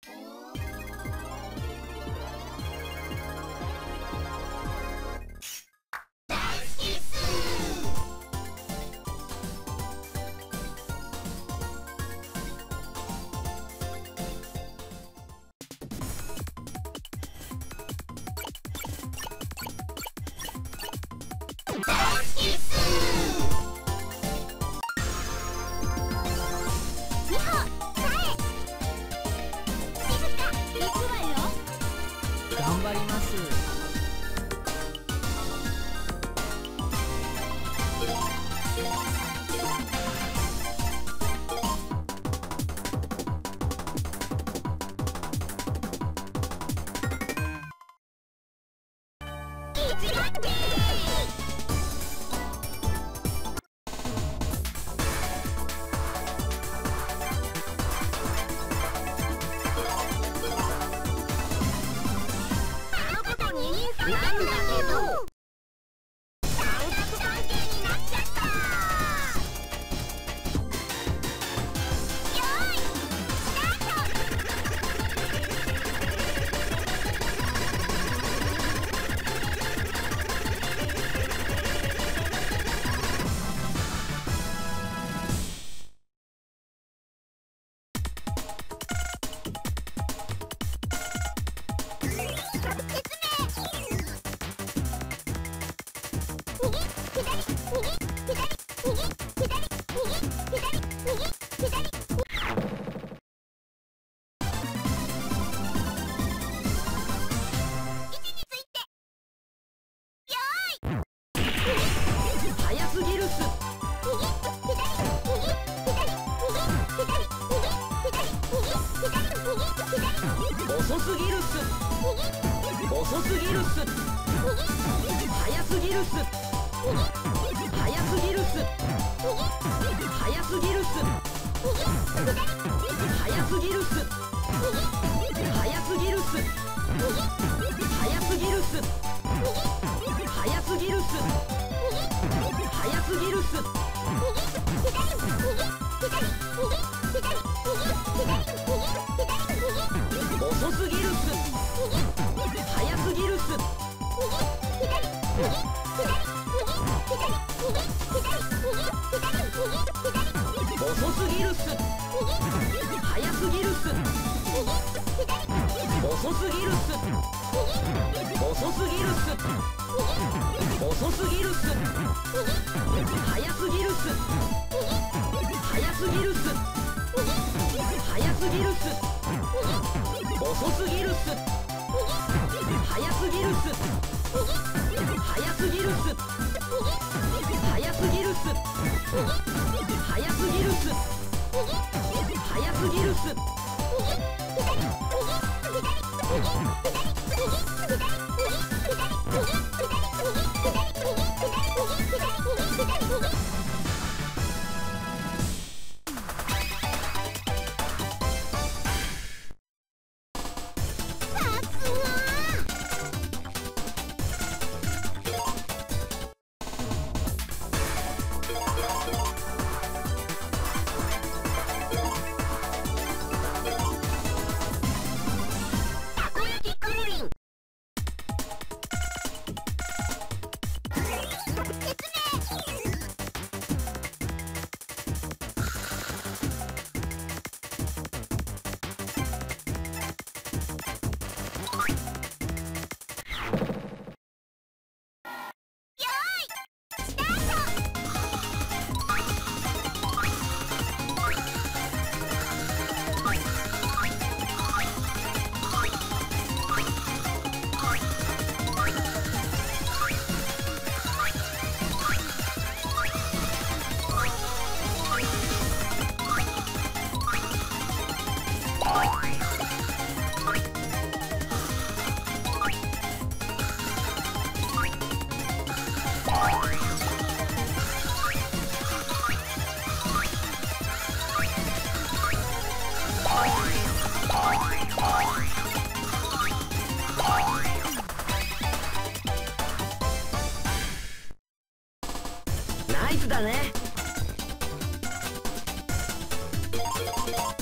頑張ります。遅すぎるっす。遅すぎるっす。早すぎるっす。早すぎるっす。早すぎるっす。早すぎるっす。早すぎるっす。早すぎるっす。早すぎるっす。早すぎるっす。遅すぎるっす。早すぎるっす。遅すぎるっす。早すぎるっす。遅すぎるっす。遅すぎるっす。遅すぎるっす。早すぎるっす。早すぎるっす。早すぎるっす。遅すぎるっす。早すぎるっす。早すぎるっす。早すぎるっす。早すぎるっす。早すぎるっす。ナイスだね。